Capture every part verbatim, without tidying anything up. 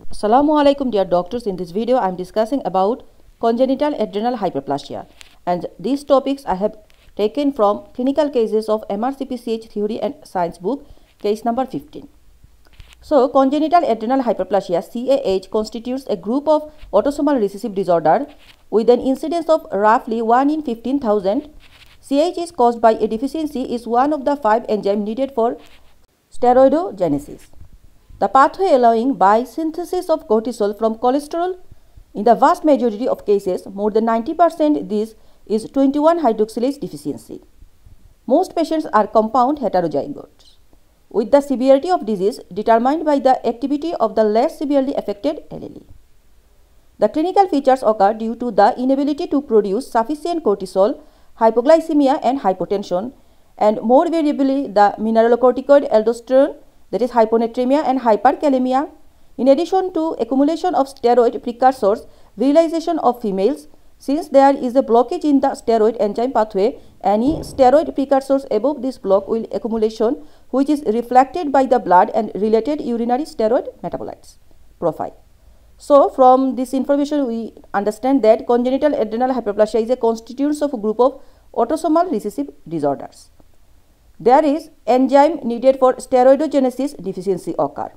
Assalamu alaikum dear doctors. In this video I am discussing about congenital adrenal hyperplasia, and these topics I have taken from clinical cases of M R C P C H theory and science book, case number fifteen. So congenital adrenal hyperplasia C A H constitutes a group of autosomal recessive disorder with an incidence of roughly one in fifteen thousand. C A H is caused by a deficiency is one of the five enzymes needed for steroidogenesis. The pathway allowing biosynthesis of cortisol from cholesterol. In the vast majority of cases, more than ninety percent this is twenty-one hydroxylase deficiency. Most patients are compound heterozygotes, with the severity of disease determined by the activity of the less severely affected allele. The clinical features occur due to the inability to produce sufficient cortisol, hypoglycemia and hypotension, and more variably the mineralocorticoid aldosterone, that is hyponatremia and hyperkalemia. In addition to accumulation of steroid precursors, virilization of females. Since there is a blockage in the steroid enzyme pathway, any steroid precursors above this block will accumulation, which is reflected by the blood and related urinary steroid metabolites profile. So from this information we understand that congenital adrenal hyperplasia is a constituents of a group of autosomal recessive disorders. There is enzyme needed for steroidogenesis deficiency occur.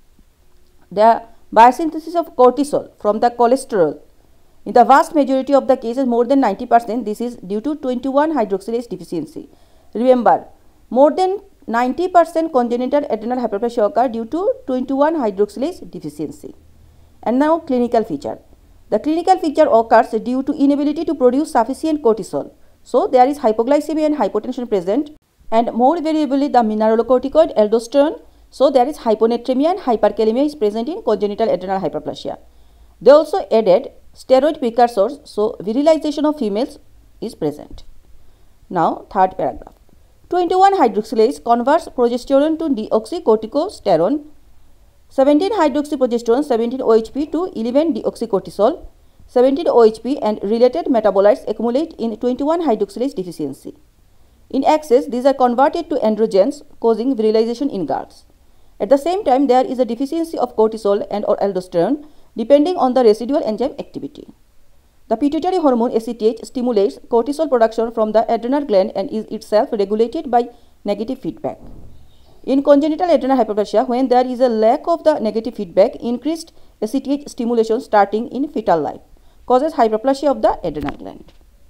The biosynthesis of cortisol from the cholesterol. In the vast majority of the cases, more than ninety percent, this is due to twenty-one hydroxylase deficiency. Remember, more than ninety percent congenital adrenal hyperplasia occur due to twenty-one hydroxylase deficiency. And now clinical feature. The clinical feature occurs due to inability to produce sufficient cortisol. So there is hypoglycemia and hypotension present, and more variably the mineralocorticoid aldosterone. So there is hyponatremia and hyperkalemia is present in congenital adrenal hyperplasia. They also added steroid precursors, so virilization of females is present. Now third paragraph. twenty-one hydroxylase converts progesterone to deoxycorticosterone, seventeen hydroxyprogesterone, seventeen O H P to eleven deoxycortisol, seventeen O H P and related metabolites accumulate in twenty-one hydroxylase deficiency. In excess, these are converted to androgens, causing virilization in girls. At the same time, there is a deficiency of cortisol and or aldosterone depending on the residual enzyme activity. The pituitary hormone A C T H stimulates cortisol production from the adrenal gland and is itself regulated by negative feedback. In congenital adrenal hyperplasia, when there is a lack of the negative feedback, increased A C T H stimulation starting in fetal life causes hyperplasia of the adrenal gland.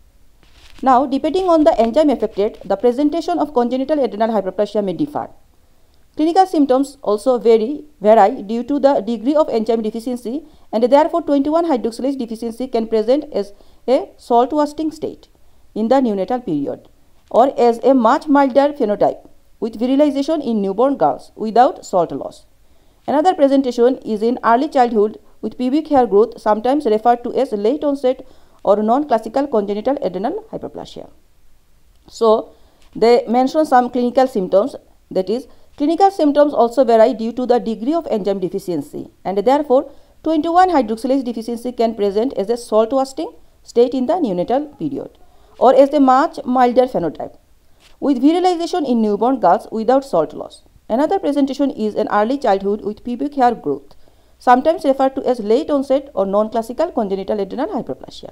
Now, depending on the enzyme affected, the presentation of congenital adrenal hyperplasia may differ. Clinical symptoms also vary, vary due to the degree of enzyme deficiency, and therefore twenty-one hydroxylase deficiency can present as a salt wasting state in the neonatal period or as a much milder phenotype with virilization in newborn girls without salt loss. Another presentation is in early childhood with pubic hair growth, sometimes referred to as late onset or non-classical congenital adrenal hyperplasia. So they mention some clinical symptoms, that is, clinical symptoms also vary due to the degree of enzyme deficiency, and therefore twenty-one hydroxylase deficiency can present as a salt wasting state in the neonatal period or as a much milder phenotype with virilization in newborn girls without salt loss. Another presentation is an early childhood with pubic hair growth, sometimes referred to as late onset or non-classical congenital adrenal hyperplasia.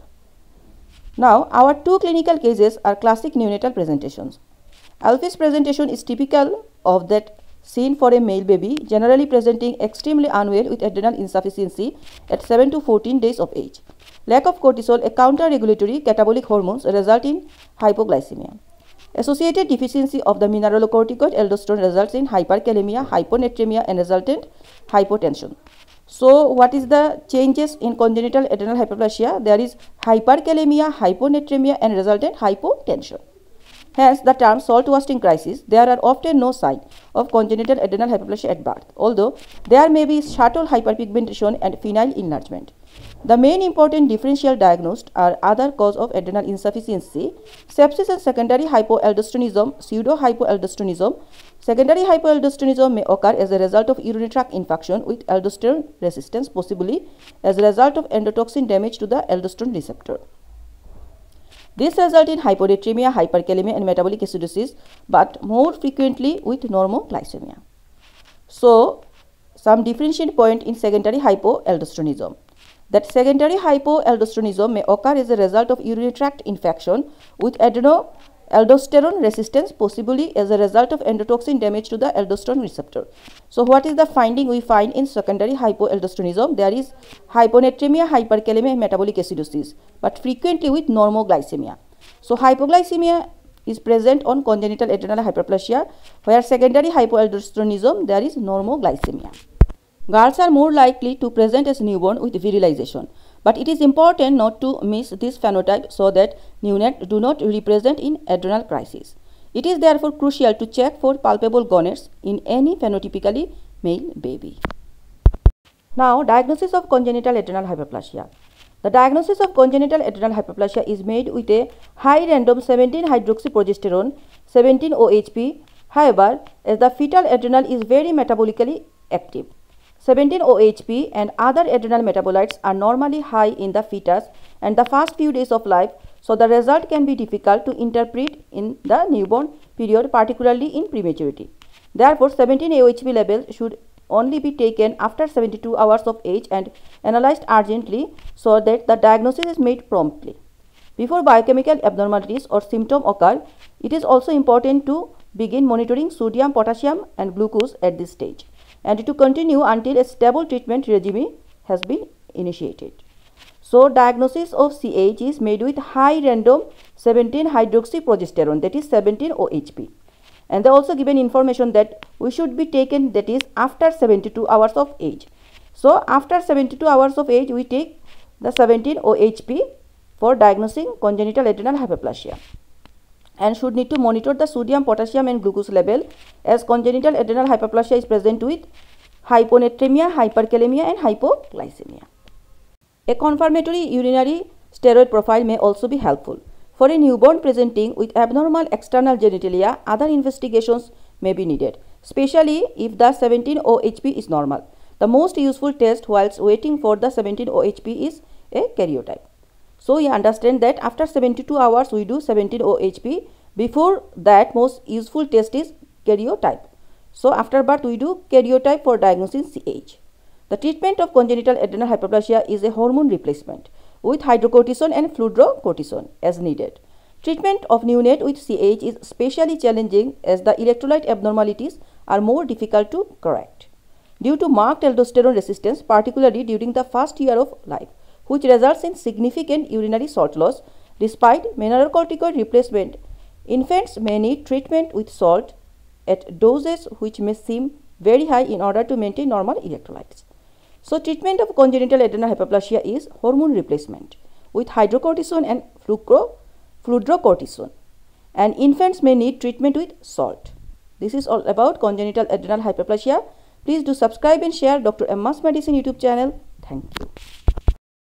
Now, our two clinical cases are classic neonatal presentations. Alphy's presentation is typical of that seen for a male baby, generally presenting extremely unwell with adrenal insufficiency at seven to fourteen days of age. Lack of cortisol, a counter-regulatory catabolic hormones, result in hypoglycemia. Associated deficiency of the mineralocorticoid aldosterone results in hyperkalemia, hyponatremia and resultant hypotension. So, what is the changes in congenital adrenal hyperplasia? There is hyperkalemia, hyponatremia and resultant hypotension. Hence, the term salt wasting crisis. There are often no sign of congenital adrenal hyperplasia at birth, although there may be subtle hyperpigmentation and phenile enlargement. The main important differential diagnosed are other cause of adrenal insufficiency, sepsis and secondary hypoaldosteronism, pseudo-hypoaldosteronism. Secondary hypoaldosteronism may occur as a result of urinary tract infection with aldosterone resistance, possibly as a result of endotoxin damage to the aldosterone receptor. This results in hyponatremia, hyperkalemia and metabolic acidosis, but more frequently with normoglycemia. So, some differentiation point in secondary hypoaldosteronism. That secondary hypoaldosteronism may occur as a result of urinary tract infection with adenoaldosterone resistance, possibly as a result of endotoxin damage to the aldosterone receptor. So what is the finding we find in secondary hypoaldosteronism? There is hyponatremia, hyperkalemia, metabolic acidosis, but frequently with normoglycemia. So hypoglycemia is present on congenital adrenal hyperplasia, where secondary hypoaldosteronism there is normoglycemia. Girls are more likely to present as newborn with virilization, but it is important not to miss this phenotype so that neonates do not represent in adrenal crisis. It is therefore crucial to check for palpable gonads in any phenotypically male baby. Now, diagnosis of congenital adrenal hyperplasia. The diagnosis of congenital adrenal hyperplasia is made with a high random seventeen hydroxyprogesterone seventeen O H P. However, as the fetal adrenal is very metabolically active, seventeen O H P and other adrenal metabolites are normally high in the fetus and the first few days of life, so the result can be difficult to interpret in the newborn period, particularly in prematurity. Therefore, seventeen O H P level should only be taken after seventy-two hours of age and analyzed urgently so that the diagnosis is made promptly. Before biochemical abnormalities or symptoms occur, it is also important to begin monitoring sodium, potassium and glucose at this stage, and to continue until a stable treatment regime has been initiated. So, diagnosis of C H is made with high random seventeen hydroxyprogesterone, that is seventeen O H P. And they also given information that we should be taken, that is after seventy-two hours of age. So, after seventy-two hours of age, we take the seventeen O H P for diagnosing congenital adrenal hyperplasia, and should need to monitor the sodium, potassium and glucose level, as congenital adrenal hyperplasia is present with hyponatremia, hyperkalemia and hypoglycemia. A confirmatory urinary steroid profile may also be helpful. For a newborn presenting with abnormal external genitalia, other investigations may be needed, especially if the seventeen O H P is normal. The most useful test whilst waiting for the seventeen O H P is a karyotype. So, you understand that after seventy-two hours we do seventeen O H P. Before that, most useful test is karyotype. So, after birth we do karyotype for diagnosing C H. The treatment of congenital adrenal hyperplasia is a hormone replacement with hydrocortisone and fludrocortisone as needed. Treatment of neonate with C H is especially challenging as the electrolyte abnormalities are more difficult to correct due to marked aldosterone resistance, particularly during the first year of life, which results in significant urinary salt loss. Despite mineralocorticoid replacement, infants may need treatment with salt at doses which may seem very high in order to maintain normal electrolytes. So, treatment of congenital adrenal hyperplasia is hormone replacement with hydrocortisone and fludrocortisone, and infants may need treatment with salt. This is all about congenital adrenal hyperplasia. Please do subscribe and share Doctor Emma's Medicine YouTube channel. Thank you.